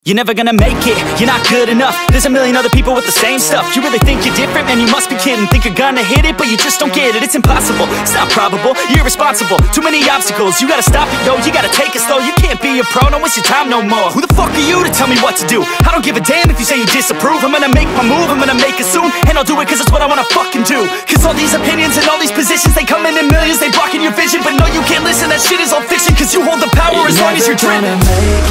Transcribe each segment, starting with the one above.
You're never gonna make it, you're not good enough. There's a million other people with the same stuff. You really think you're different? Man, you must be kidding. Think you're gonna hit it, but you just don't get it. It's impossible, it's not probable, you're irresponsible. Too many obstacles, you gotta stop it, yo. You gotta take it slow, you can't be a pro. Don't waste your time no more. Who the fuck are you to tell me what to do? I don't give a damn if you say you disapprove. I'm gonna make my move, I'm gonna make it soon. And I'll do it cause it's what I wanna fucking do. Cause all these opinions and all these positions, they come in millions, they blocking your vision. But no, you can't listen, that shit is all fiction. Cause you hold the power as long as you're dreaming.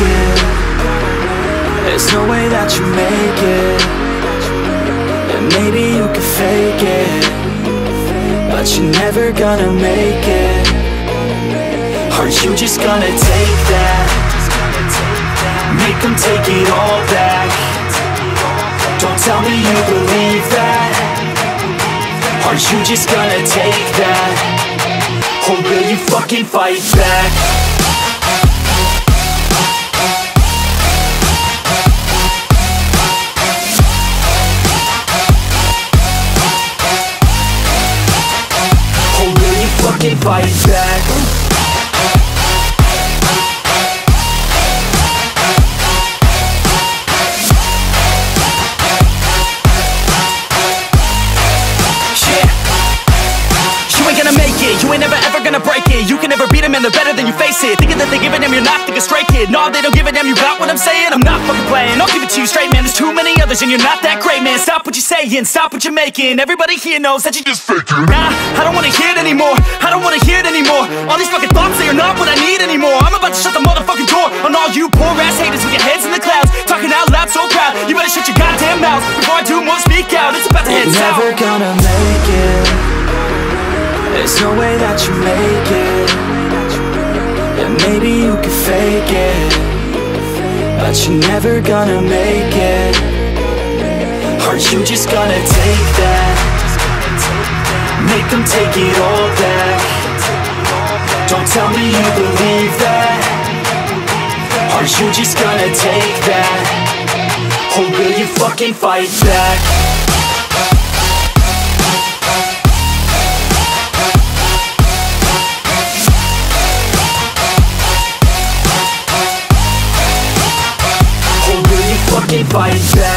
There's no way that you make it. And maybe you can fake it, but you're never gonna make it. Are you just gonna take that? Make them take it all back. Don't tell me you believe that. Are you just gonna take that? Or will you fucking fight back? Fight back. You ain't gonna make it, you ain't never ever gonna break it. You can never beat them and they're better than you face it. Thinking that they give a damn, you're not thinking straight, kid. No, they don't give a damn, you got what I'm saying? I'm not fucking playing, I'll give it to you straight, man. There's too many others and you're not that great, man. Stop what you're saying, stop what you're making. Everybody here knows that you just faking. Nah, I don't wanna hear it anymore, I don't wanna hear it anymore. All these fucking thoughts, they are not what I need anymore. I'm about to shut the motherfucking door on all you poor ass haters with your heads in the clouds, talking out loud so proud. You better shut your goddamn mouth before I do more speak out. It's about to head south. Never gonna make it. There's no way that you make it. And maybe you can fake it, but you're never gonna make it. Are you just gonna take that? Make them take it all back. Don't tell me you believe that. Are you just gonna take that? Or will you fucking fight back? Fight back.